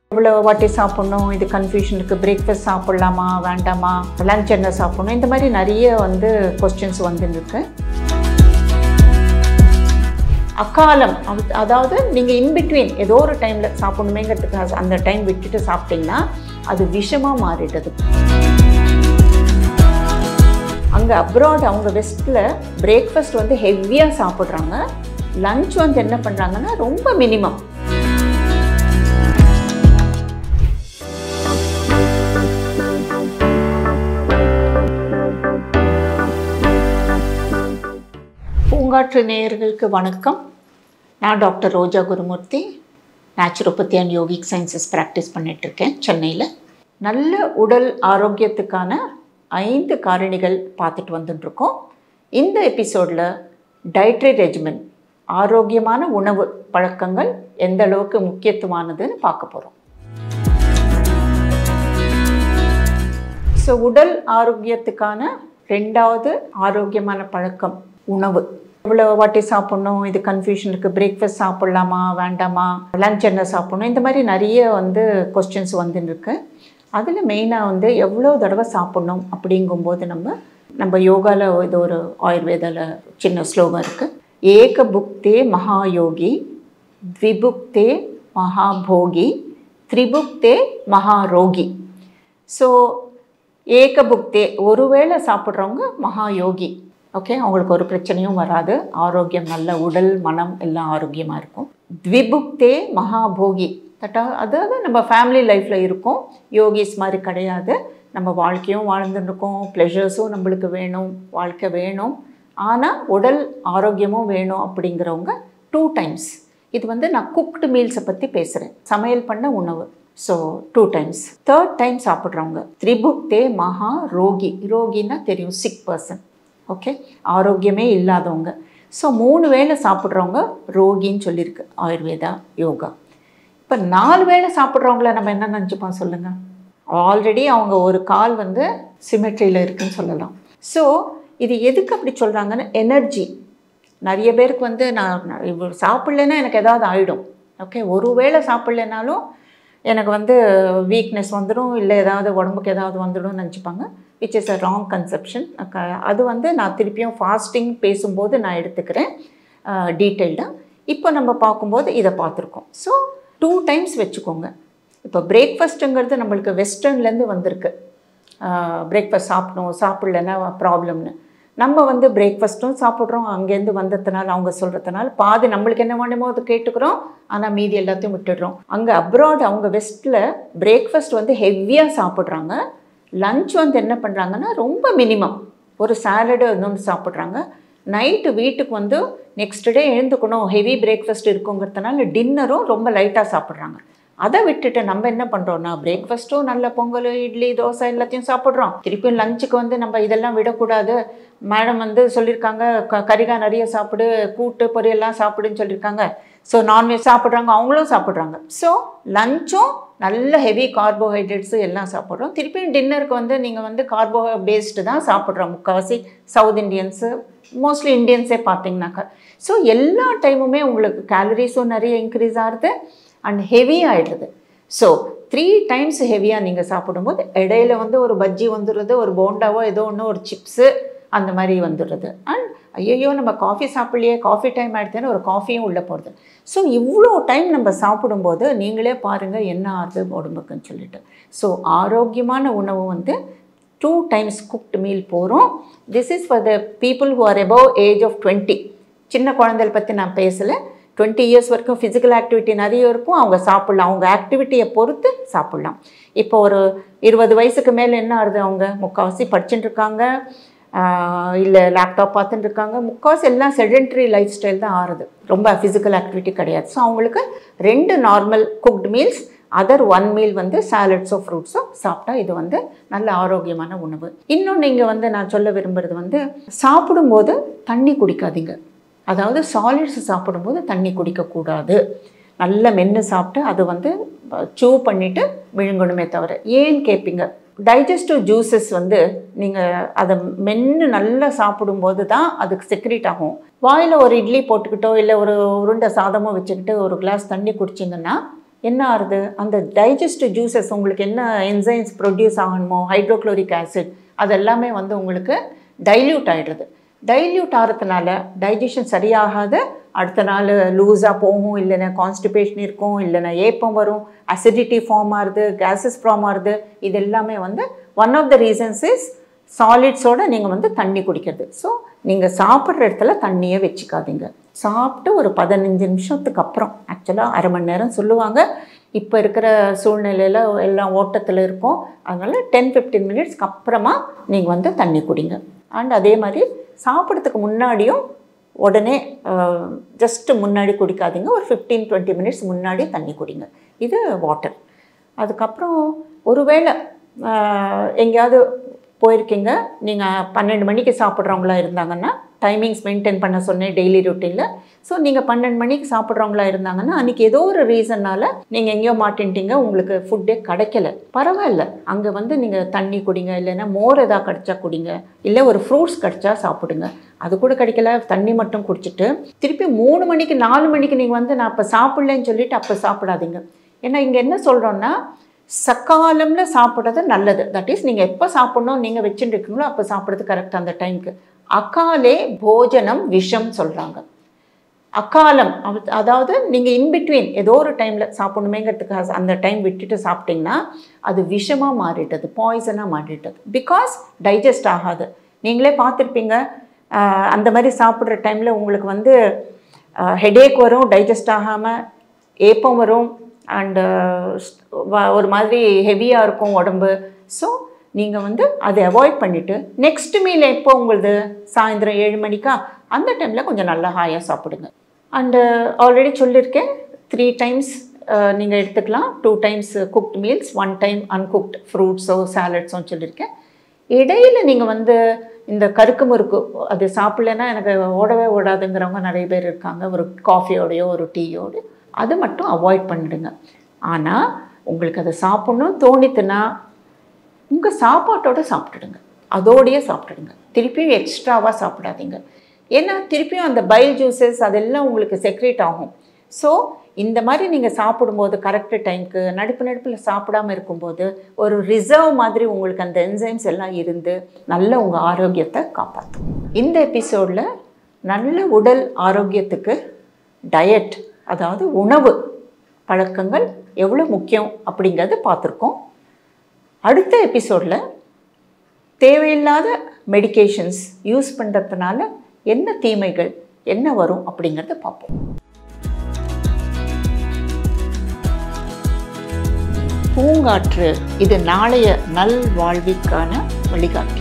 இவ்வளோ வாட்டி சாப்பிட்ணும், இது கன்ஃபியூஷன் இருக்குது, பிரேக்ஃபாஸ்ட் சாப்பிட்லாமா வேண்டாமா, லஞ்ச் என்ன சாப்பிட்ணும், இந்த மாதிரி நிறைய கொஸ்டின்ஸ் வந்துருக்கு. அக்காலம், அதாவது நீங்கள் இன்பிட்வீன் ஏதோ ஒரு டைமில் சாப்பிடணுமேங்கிறதுக்கு அந்த டைம் விட்டுட்டு சாப்பிட்டிங்கன்னா அது விஷமாக மாறிடுது. அங்கே அப்ராட் அவங்க வெஸ்ட்டில் பிரேக்ஃபாஸ்ட் ஹெவியாக சாப்பிட்றாங்க, லஞ்ச் என்ன பண்ணுறாங்கன்னா ரொம்ப மினிமம். பூங்காற்று நேயர்களுக்கு வணக்கம். நான் doctor Roja Gurumurthy, naturopathy and yogic sciences practice பண்ணிகிட்ருக்கேன் சென்னையில். நல்ல உடல் ஆரோக்கியத்துக்கான 5 காரணிகள் பார்த்துட்டு வந்துட்டுருக்கோம். இந்த எபிசோடில் டயட்ரி ரெஜிமென், ஆரோக்கியமான உணவு பழக்கங்கள் எந்த அளவுக்கு முக்கியத்துவமானதுன்னு பார்க்க போகிறோம். ஸோ உடல் ஆரோக்கியத்துக்கான 2வது ஆரோக்கியமான பழக்கம் உணவு. இவ்வளோ வாட்டி சாப்பிட்ணும், இது கன்ஃபியூஷன் இருக்குது, பிரேக்ஃபாஸ்ட் சாப்பிட்லாமா வேண்டாமா, லஞ்ச் என்ன சாப்பிட்ணும், இந்த மாதிரி நிறைய கொஸ்டின்ஸ் வந்துருக்கு. அதில் மெயினாக எவ்வளோ தடவை சாப்பிட்ணும் அப்படிங்கும்போது நம்ம யோகாவில் இது ஒரு ஆயுர்வேதாவில் சின்ன ஸ்லோகம் இருக்குது. ஏக புக்தே மகாயோகி, த்விபுக்தே மகாபோகி, த்ரிபுக்தே மகாரோகி. ஸோ ஏக புக்தே ஒருவேளை சாப்பிட்றவங்க மகாயோகி. ஓகே, அவங்களுக்கு ஒரு பிரச்சனையும் வராது, ஆரோக்கியம், நல்ல உடல் மனம் எல்லாம் ஆரோக்கியமாக இருக்கும். த்விபுக்தே மகாபோகி, அதாவது நம்ம ஃபேமிலி லைஃப்பில் இருக்கும், யோகிஸ் மாதிரி கிடையாது, நம்ம வாழ்க்கையும் வாழ்ந்துருக்கோம், ப்ளெஷர்ஸும் நம்மளுக்கு வேணும், வாழ்க்கை வேணும், ஆனால் உடல் ஆரோக்கியமும் வேணும் அப்படிங்கிறவங்க 2 times. இது நான் குக்டு மீல்ஸை பற்றி பேசுகிறேன், சமையல் பண்ண உணவு. So 2 times. 3rd time சாப்பிட்றவங்க த்ரிபுக்தே மகா ரோகி. ரோகின்னா தெரியும், சிக் பர்சன். ஓகே, ஆரோக்கியமே இல்லாதவங்க. ஸோ 3 வேளை சாப்பிட்றவங்க ரோகின்னு சொல்லியிருக்கு ஆயுர்வேதா யோகா. இப்போ 4 வேளை சாப்பிட்றவங்கள நம்ம என்ன நினச்சிப்போம் சொல்லுங்கள்? ஆல்ரெடி அவங்க ஒரு கால் சிமெட்ரியில் இருக்குதுன்னு சொல்லலாம். ஸோ இது எதுக்கு அப்படி சொல்கிறாங்கன்னு, எனர்ஜி. நிறைய பேருக்கு நான் இவ்வளோ சாப்பிட்லன்னா எனக்கு ஏதாவது ஆகிடும். ஓகே, ஒரு வேளை சாப்பிட்லனாலும் எனக்கு வீக்னஸ் வந்துடும், இல்லை ஏதாவது உடம்புக்கு ஏதாவது வந்துடும்னு நினச்சிப்பாங்க. Which is a wrong conception. அது நான் திருப்பியும் ஃபாஸ்டிங் பேசும்போது நான் எடுத்துக்கிறேன் டீட்டெயில்டாக. இப்போ நம்ம பார்க்கும்போது இதை பார்த்துருக்கோம். ஸோ 2 times வச்சுக்கோங்க. இப்போ பிரேக்ஃபாஸ்ட்டுங்கிறது நம்மளுக்கு வெஸ்டர்ன்லேருந்து வந்திருக்கு. பிரேக்ஃபாஸ்ட் சாப்பிட்லன்னா ப்ராப்ளம்னு. நம்ம பிரேக்ஃபாஸ்ட்டும் சாப்பிட்றோம், அங்கேருந்து வந்ததுனால அவங்க சொல்கிறதுனால பாதி நம்மளுக்கு என்ன வேணுமோ அது கேட்டுக்கிறோம், ஆனால் மீதி எல்லாத்தையும் விட்டுடுறோம். அங்கே அப்ராட் அவங்க வெஸ்ட்டில் பிரேக்ஃபாஸ்ட் ஹெவியாக சாப்பிட்றாங்க, லஞ்ச் என்ன பண்ணுறாங்கன்னா ரொம்ப மினிமம், ஒரு சாலடு ஒன்று சாப்பிட்றாங்க. நைட்டு வீட்டுக்கு நெக்ஸ்ட் டே எழுந்துக்கணும், ஹெவி பிரேக்ஃபாஸ்ட் இருக்குங்கிறதுனால டின்னரும் ரொம்ப லைட்டாக சாப்பிட்றாங்க. அதை விட்டுட்டு நம்ம என்ன பண்ணுறோன்னா, பிரேக்ஃபாஸ்ட்டும் நல்ல பொங்கல், இட்லி, தோசை எல்லாத்தையும் சாப்பிட்றோம். திருப்பியும் லஞ்சுக்கு நம்ம இதெல்லாம் விடக்கூடாது, மேடம் சொல்லியிருக்காங்க கறிகாய் நிறைய சாப்பிடு, கூட்டு பொரியெல்லாம் சாப்பிடுன்னு சொல்லியிருக்காங்க. ஸோ நான்வெஜ் சாப்பிட்றாங்க, அவங்களும் சாப்பிட்றாங்க. ஸோ லஞ்சும் நல்ல ஹெவி கார்போஹைட்ரேட்ஸு எல்லாம் சாப்பிட்றோம். திருப்பியும் டின்னருக்கு நீங்கள் கார்போ பேஸ்டு தான் சாப்பிட்றோம். முக்கால்வாசி சவுத் இண்டியன்ஸு, மோஸ்ட்லி இண்டியன்ஸே பார்த்தீங்கன்னாக்கா. ஸோ எல்லா டைமுமே உங்களுக்கு கேலரிஸும் நிறைய இன்க்ரீஸ் ஆகுது அண்ட் ஹெவி ஆகிடுது. ஸோ 3 times ஹெவியாக நீங்கள் சாப்பிடும்போது இடையில ஒரு பஜ்ஜி வந்துடுறது, ஒரு போண்டாவோ ஏதோ ஒன்று, ஒரு சிப்ஸு அந்த மாதிரி வந்துடுறது. அண்ட் ஐயோ நம்ம காஃபி சாப்பிட்லையே, காஃபி டைம் ஆகிடுதுன்னு ஒரு காஃபியும் உள்ளே போகிறது. ஸோ இவ்வளோ டைம் நம்ம சாப்பிடும்போது நீங்களே பாருங்கள் என்ன ஆகுது உடம்புக்குன்னு சொல்லிட்டு. ஸோ ஆரோக்கியமான உணவு 2 times குக்டு மீல் போகிறோம். This is for the people who are above age of 20. சின்ன குழந்தைகளை பற்றி நான் பேசலை. 20 years வரைக்கும் ஃபிசிக்கல் ஆக்டிவிட்டி நிறைய இருக்கும், அவங்க சாப்பிட்லாம், அவங்க ஆக்டிவிட்டியை பொறுத்து சாப்பிட்லாம். இப்போ ஒரு 20 வயசுக்கு மேலே என்ன ஆகுது, அவங்க முக்கால்வாசி படிச்சுட்டு இருக்காங்க, இல்லை லேப்டாப் பார்த்துட்டு இருக்காங்க, முக்கால்வாசி எல்லாம் செடென்ட்ரி லைஃப் ஸ்டைல் தான் ஆறுது, ரொம்ப ஃபிசிக்கல் ஆக்டிவிட்டி கிடையாது. ஸோ அவங்களுக்கு 2 normal cooked meals, other 1 meal சாலட்ஸோ ஃப்ரூட்ஸோ சாப்பிட்டா இது நல்ல ஆரோக்கியமான உணவு. இன்னும் நீங்கள் நான் சொல்ல விரும்புகிறது சாப்பிடும்போது தண்ணி குடிக்காதீங்க. அதாவது சாலிட்ஸ் சாப்பிடும்போது தண்ணி குடிக்கக்கூடாது. நல்ல மென்று சாப்பிட்டு அது சூ பண்ணிவிட்டு விழுங்கணுமே தவிர. ஏன்னு கேட்பீங்க, டைஜஸ்டிவ் ஜூஸஸ் நீங்கள் அதை மென்று நல்லா சாப்பிடும்போது தான் அதுக்கு செக்ரேட் ஆகும். வாயில் ஒரு இட்லி போட்டுக்கிட்டோ இல்லை ஒரு உருண்டை சாதமோ வச்சுக்கிட்டு ஒரு கிளாஸ் தண்ணி குடிச்சிங்கன்னா என்ன ஆகுது, அந்த டைஜஸ்டிவ் ஜூஸஸ் உங்களுக்கு என்ன என்சைம்ஸ் ப்ரொடியூஸ் ஆகணுமோ, ஹைட்ரோக்ளோரிக் ஆசிட் அதெல்லாமே வந்து உங்களுக்கு டைல்யூட் ஆகிடுறது. டைல்யூட் ஆகிறதுனால டைஜஷன் சரியாகாது, அடுத்த நாள் லூஸாக போகும், இல்லைன்னா கான்ஸ்டிபேஷன் இருக்கும், இல்லைன்னா ஏப்பம் வரும், அசிடிட்டி ஃபார்ம் ஆகுது, கேஸஸ் ஃபார்ம் ஆகுது. இது எல்லாமே வந்து one of the reasons is சாலிட்ஸோடு நீங்கள் வந்து தண்ணி குடிக்கிறது. ஸோ நீங்கள் சாப்பிட்ற இடத்துல தண்ணியே வச்சுக்காதீங்க. சாப்பிட்டு ஒரு 15 நிமிஷத்துக்கு அப்புறம், ஆக்சுவலாக அரை மணி நேரம் சொல்லுவாங்க, இப்போ இருக்கிற சூழ்நிலையில் எல்லாம் ஓட்டத்தில் இருக்கும், அதனால் 10-15 மினிட்ஸ்க்கு அப்புறமா நீங்கள் வந்து தண்ணி குடிங்க. அண்ட் அதே மாதிரி சாப்பிட்றதுக்கு முன்னாடியும் உடனே ஜஸ்ட்டு முன்னாடி குடிக்காதீங்க, ஒரு 15-20 மினிட்ஸ் முன்னாடி தண்ணி குடிங்க. இது வாட்டர். அதுக்கப்புறம் ஒருவேளை எங்கேயாவது போயிருக்கீங்க, நீங்கள் 12 மணிக்கு சாப்பிட்றவங்களா இருந்தாங்கன்னா, டைமிங்ஸ் மெயின்டைன் பண்ண சொன்னேன் டெய்லி ரொட்டீனில். ஸோ நீங்கள் 12 மணிக்கு சாப்பிட்றவங்களா இருந்தாங்கன்னா, அன்றைக்கி ஏதோ ஒரு ரீசன்னால் நீங்கள் எங்கேயோ மாட்டின்ட்டீங்க, உங்களுக்கு ஃபுட்டே கிடைக்கல, பரவாயில்ல, அங்கே வந்து நீங்கள் தண்ணி குடிங்க, இல்லைன்னா மோர் எதாவது கிடச்சா குடிங்க, இல்லை ஒரு ஃப்ரூட்ஸ் கிடச்சா சாப்பிடுங்க. அது கூட கிடைக்கல, தண்ணி மட்டும் குடிச்சிட்டு திருப்பி 3 மணிக்கு 4 மணிக்கு நீங்கள் வந்து நான் அப்போ சாப்பிட்லன்னு சொல்லிவிட்டு அப்போ சாப்பிடாதீங்க. ஏன்னா இங்கே என்ன சொல்கிறோன்னா, சக்காலமில் சாப்பிட்றது நல்லது. தட் இஸ் நீங்கள் எப்போ சாப்பிட்ணும் நீங்கள் வச்சுட்டு இருக்கீங்களோ அப்போ சாப்பிட்றது கரெக்டாக அந்த டைமுக்கு. அகாலே போஜனம் விஷம் சொல்கிறாங்க. அகாலம் அதாவது நீங்கள் இன்பிட்வீன் ஏதோ ஒரு டைமில் சாப்பிடணுமேங்கிறதுக்காக அந்த டைம் விட்டுட்டு சாப்பிட்டிங்கன்னா அது விஷமாக மாறிட்டது, பாய்சனாக மாறிட்டது. பிகாஸ் டைஜஸ்ட் ஆகாது. நீங்களே பார்த்துருப்பீங்க, அந்த மாதிரி சாப்பிட்ற டைமில் உங்களுக்கு வந்து ஹெடேக் வரும், டைஜஸ்ட் ஆகாமல் ஏப்பம் வரும், அண்டு ஒரு மாதிரி ஹெவியாக இருக்கும் உடம்பு. ஸோ நீங்கள் வந்து அதை அவாய்ட் பண்ணிவிட்டு நெக்ஸ்ட் மீல் எப்போ உங்களுது சாயந்தரம் 7 மணிக்கா அந்த டைமில் கொஞ்சம் நல்லா ஹாயாக சாப்பிடுங்க. அண்டு ஆல்ரெடி சொல்லியிருக்கேன், 3 டைம்ஸ் நீங்கள் எடுத்துக்கலாம். 2 times cooked meals, 1 time uncooked ஃப்ரூட்ஸோ சாலட்ஸோ சொல்லியிருக்கேன். இடையில் நீங்கள் வந்து இந்த கருக்கு முறுக்கு அது சாப்பிட்லன்னா எனக்கு ஓடவே ஓடாதுங்கிறவங்க நிறைய பேர் இருக்காங்க. ஒரு காஃபியோடையோ ஒரு டீயோடு அது மட்டும் அவாய்ட் பண்ணிடுங்க. ஆனால் உங்களுக்கு அதை சாப்பிட்ணுன்னு தோணித்துன்னா உங்கள் சாப்பாட்டோடு சாப்பிட்டுடுங்க, அதோடையே சாப்பிட்டுடுங்க. திருப்பியும் எக்ஸ்ட்ராவாக சாப்பிடாதீங்க. ஏன்னா திருப்பியும் அந்த பைல் ஜூஸஸ் அதெல்லாம் உங்களுக்கு செக்ரேட் ஆகும். ஸோ இந்த மாதிரி நீங்கள் சாப்பிடும்போது கரெக்டு டைமுக்கு நடுப்பில் சாப்பிடாமல் இருக்கும்போது ஒரு ரிசர்வ் மாதிரி உங்களுக்கு அந்த என்சைம்ஸ் எல்லாம் இருந்து நல்ல உங்கள் ஆரோக்கியத்தை காப்பாற்றும். இந்த எபிசோடில் நல்ல உடல் ஆரோக்கியத்துக்கு டயட், அதாவது உணவு பழக்கங்கள் எவ்வளோ முக்கியம் அப்படிங்கிறது பார்த்துருக்கோம். அடுத்த எபிசோடில் தேவையில்லாத மெடிகேஷன்ஸ் யூஸ் பண்ணுறதுனால என்ன தீமைகள் என்ன வரும் அப்படிங்கிறத பார்ப்போம். பூங்காற்று இது நாளைய நல்வாழ்விற்கான வழிகாட்டு.